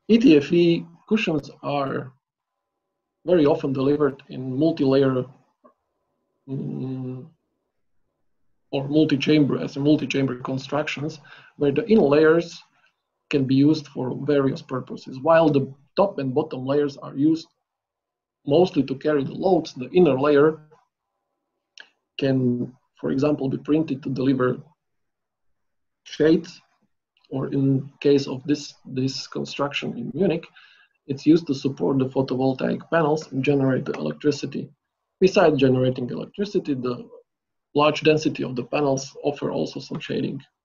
ETFE cushions are very often delivered in multi-layer or multi-chamber constructions, where the inner layers can be used for various purposes. While the top and bottom layers are used mostly to carry the loads, the inner layer can, for example, be printed to deliver shades, or in case of this construction in Munich, it's used to support the photovoltaic panels and generate the electricity. Besides generating electricity, the large density of the panels offer also some shading